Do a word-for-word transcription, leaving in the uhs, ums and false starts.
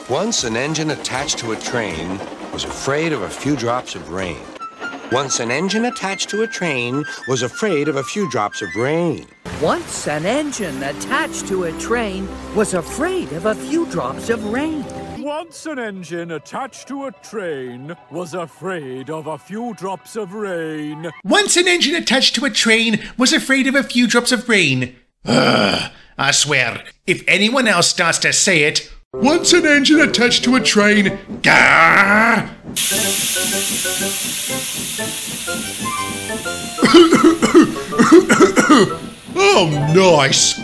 Once an engine attached to a train was afraid of a few drops of rain. Once an engine attached to a train was afraid of a few drops of rain. Once an engine attached to a train was afraid of a few drops of rain. Once an engine attached to a train was afraid of a few drops of rain. Once an engine attached to a train was afraid of a few drops of rain. Ugh, I swear, if anyone else starts to say it, once an engine attached to a train, gah! Oh, nice!